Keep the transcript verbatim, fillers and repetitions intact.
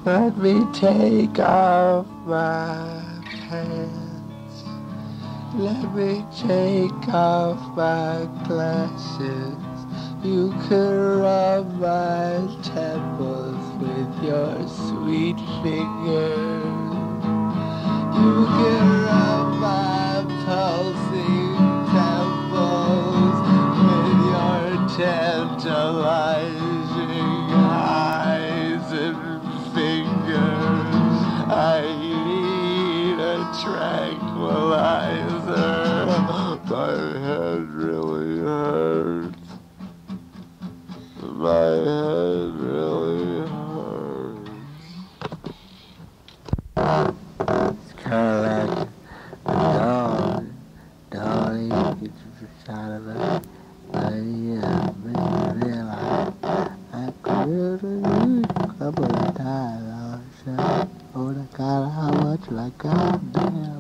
Let me take off my pants. Let me take off my glasses. You can rub my temples with your sweet fingers. You can rub my pulsing temples with your tantalizing eyes and fingers. I need a tranquilizer. My head really hurts. My head really hurts. It's kind of like a dog. Dog, you get your shot of it. But yeah, make me realize I could have used a couple of times. I was like, oh my God, how much like God damn.